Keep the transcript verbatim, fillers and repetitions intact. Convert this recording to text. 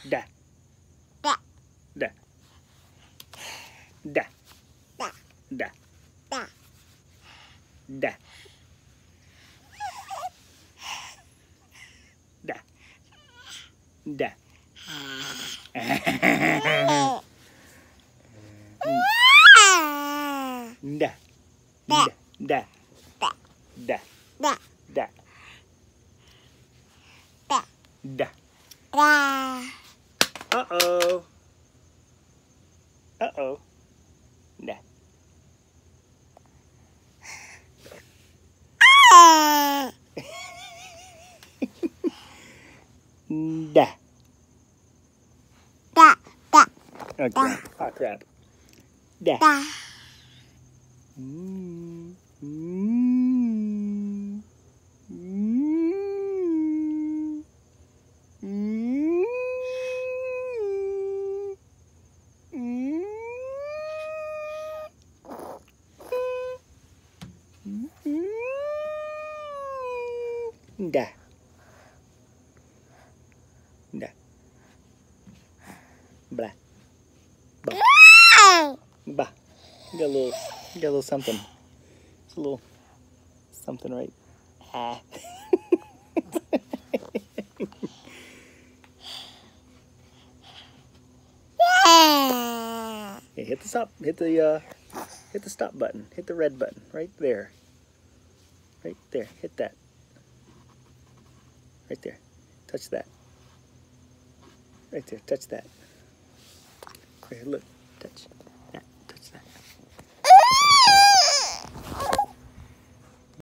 Da. Da. Da. Da. Da. Da. Da. Da. Da. Da. Da. Da. Da. Da. Da. Da. Da. Da. Da. Uh-oh. Uh-oh. Da. Da. Da. Da. Oh, crap. Oh, crap. Da. Da. Mm. Mm. Mm. Mm. Mm. Da. Da. Blah. Bah. Bah. You got a little, you got a little something. It's a little something, right? Ah. Okay, hit the stop. Hit the uh, hit the stop button. Hit the red button right there. Right there. Hit that. Right there. Touch that. Right there. Touch that. Here, look. Touch.